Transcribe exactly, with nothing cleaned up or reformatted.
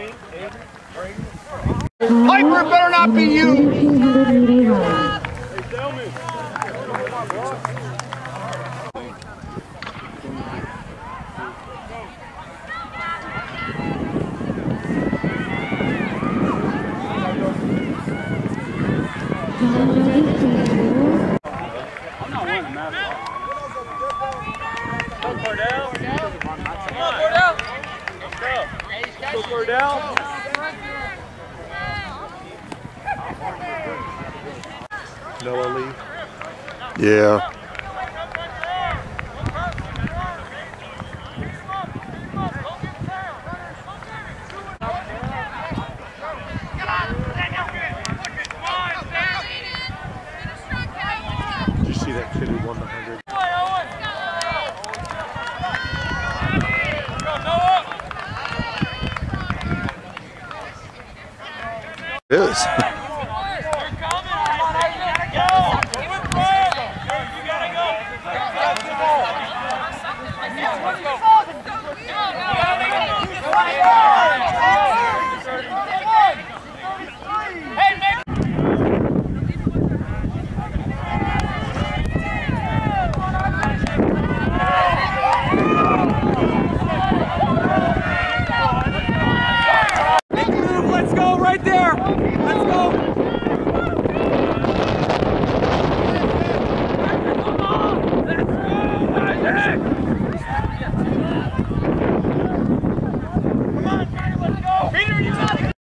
Piper better not be you! Hey, tell me. I'm not winning that at all. Go Cordell. Come on, Cordell. Let's go. Go Cordell. Noah leave? Yeah. Did you see that kid who won the hundred? It is. Let's go right there. Let's go.